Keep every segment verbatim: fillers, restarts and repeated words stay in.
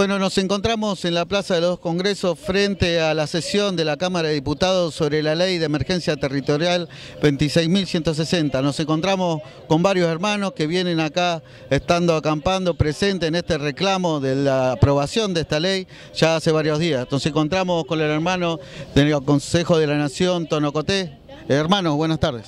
Bueno, nos encontramos en la Plaza de los Congresos frente a la sesión de la Cámara de Diputados sobre la Ley de Emergencia Territorial veintiséis mil ciento sesenta. Nos encontramos con varios hermanos que vienen acá estando acampando presentes en este reclamo de la aprobación de esta ley ya hace varios días. Nos encontramos con el hermano del Consejo de la Nación, Tonocoté. Hermanos, buenas tardes.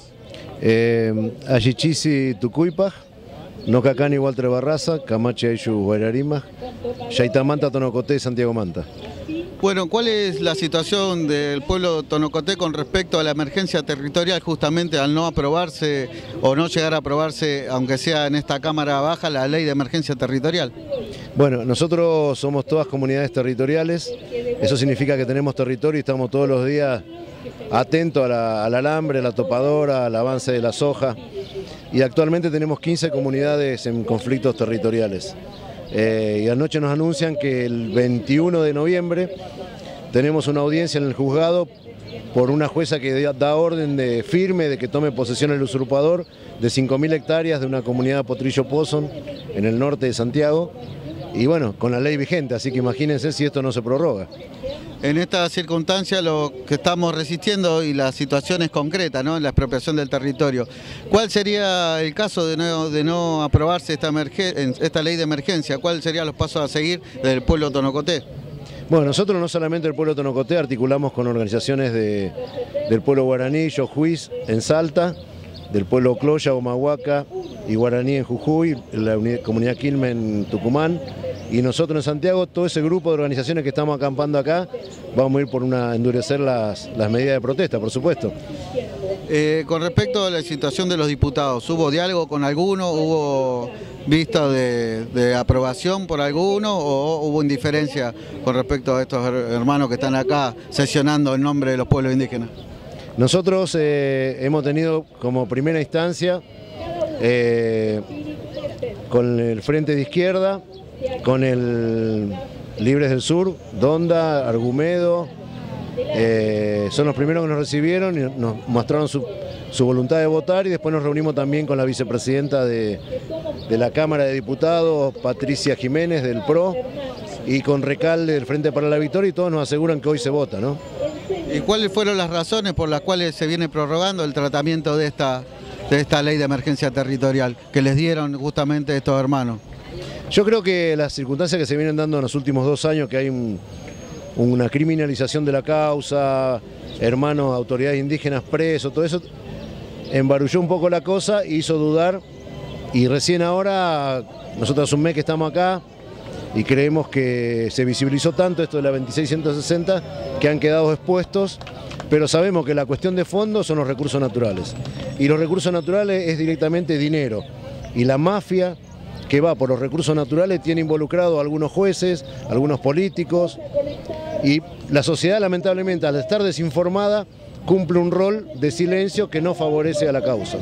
Eh, Ayichisi Tucuypa, Nocacani Walter Barraza, Camache Ayu Guairarima, Yaitamanta Tonocoté, Santiago Manta. Bueno, ¿cuál es la situación del pueblo de Tonocoté con respecto a la emergencia territorial, justamente al no aprobarse o no llegar a aprobarse, aunque sea en esta Cámara Baja, la ley de emergencia territorial? Bueno, nosotros somos todas comunidades territoriales, eso significa que tenemos territorio y estamos todos los días atentos a la, al alambre, a la topadora, al avance de la soja, y actualmente tenemos quince comunidades en conflictos territoriales. Eh, y anoche nos anuncian que el veintiuno de noviembre tenemos una audiencia en el juzgado por una jueza que da orden de firme de que tome posesión el usurpador de cinco mil hectáreas de una comunidad Potrillo Pozón en el norte de Santiago, y bueno, con la ley vigente, así que imagínense si esto no se prorroga. En esta circunstancia lo que estamos resistiendo y la situación es concreta, ¿no? En la expropiación del territorio. ¿Cuál sería el caso de no, de no aprobarse esta, esta ley de emergencia? ¿Cuáles serían los pasos a seguir del pueblo tonocoté? Bueno, nosotros no solamente el pueblo tonocoté, articulamos con organizaciones de, del pueblo guaraní, Yojuiz en Salta, del pueblo Cloya, Humahuaca y Guaraní en Jujuy, la unidad, comunidad Quilmes en Tucumán, y nosotros en Santiago, todo ese grupo de organizaciones que estamos acampando acá, vamos a ir por una, endurecer las, las medidas de protesta, por supuesto. Eh, con respecto a la situación de los diputados, ¿hubo diálogo con alguno? ¿Hubo vista de, de aprobación por alguno o hubo indiferencia con respecto a estos hermanos que están acá sesionando en nombre de los pueblos indígenas? Nosotros eh, hemos tenido como primera instancia eh, con el Frente de Izquierda, con el Libres del Sur, Donda, Argumedo, eh, son los primeros que nos recibieron y nos mostraron su, su voluntad de votar, y después nos reunimos también con la vicepresidenta de, de la Cámara de Diputados, Patricia Jiménez, del P R O, y con Recalde del Frente para la Victoria, y todos nos aseguran que hoy se vota, ¿no? ¿Y cuáles fueron las razones por las cuales se viene prorrogando el tratamiento de esta, de esta ley de emergencia territorial que les dieron justamente estos hermanos? Yo creo que las circunstancias que se vienen dando en los últimos dos años, que hay un, una criminalización de la causa, hermanos, autoridades indígenas presos, todo eso embarulló un poco la cosa, hizo dudar, y recién ahora, nosotros hace un mes que estamos acá, y creemos que se visibilizó tanto esto de la veintiséis mil ciento sesenta que han quedado expuestos, pero sabemos que la cuestión de fondo son los recursos naturales, y los recursos naturales es directamente dinero, y la mafia que va por los recursos naturales tiene involucrado a algunos jueces, algunos políticos, y la sociedad lamentablemente, al estar desinformada, cumple un rol de silencio que no favorece a la causa.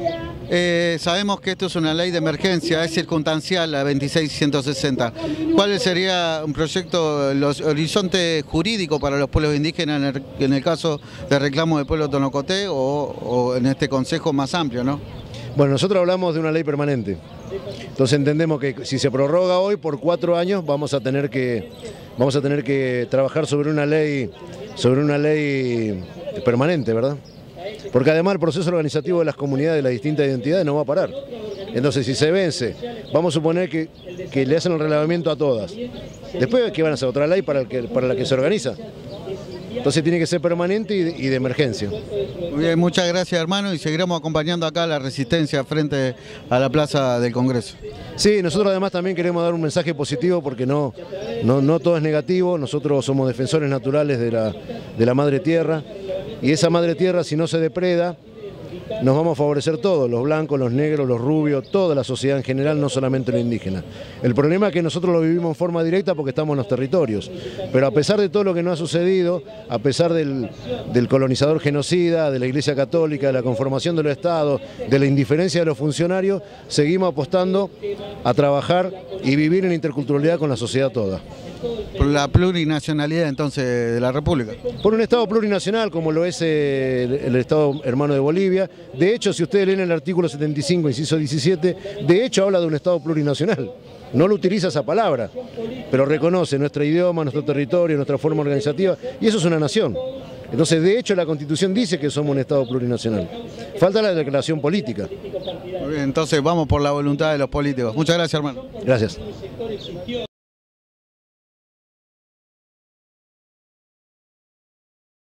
Eh, sabemos que esto es una ley de emergencia, es circunstancial la veintiséis mil ciento sesenta. ¿Cuál sería un proyecto, los horizonte jurídico para los pueblos indígenas en el, en el caso de reclamo del pueblo tonocoté o, o en este consejo más amplio, ¿no? Bueno, nosotros hablamos de una ley permanente. Entonces entendemos que si se prorroga hoy por cuatro años vamos a tener que, vamos a tener que trabajar sobre una ley, sobre una ley permanente, ¿verdad? Porque además el proceso organizativo de las comunidades de las distintas identidades no va a parar. Entonces si se vence, vamos a suponer que, que le hacen el relevamiento a todas. Después, ¿qué van a hacer? ¿Otra ley para, el que, para la que se organiza? Entonces tiene que ser permanente y de, y de emergencia. Muy bien, muchas gracias, hermano, y seguiremos acompañando acá la resistencia frente a la Plaza del Congreso. Sí, nosotros además también queremos dar un mensaje positivo, porque no, no, no todo es negativo. Nosotros somos defensores naturales de la, de la madre tierra, y esa madre tierra, si no se depreda, nos vamos a favorecer todos, los blancos, los negros, los rubios, toda la sociedad en general, no solamente los indígenas. El problema es que nosotros lo vivimos en forma directa porque estamos en los territorios, pero a pesar de todo lo que nos ha sucedido, a pesar del, del colonizador genocida, de la Iglesia Católica, de la conformación de los estados, de la indiferencia de los funcionarios, seguimos apostando a trabajar y vivir en interculturalidad con la sociedad toda. Por la plurinacionalidad entonces de la República. Por un Estado plurinacional como lo es el, el Estado hermano de Bolivia. De hecho, si ustedes leen el artículo setenta y cinco, inciso diecisiete, de hecho habla de un Estado plurinacional. No lo utiliza esa palabra, pero reconoce nuestro idioma, nuestro territorio, nuestra forma organizativa, y eso es una nación. Entonces, de hecho, la Constitución dice que somos un Estado plurinacional. Falta la declaración política. Muy bien, entonces vamos por la voluntad de los políticos. Muchas gracias, hermano. Gracias.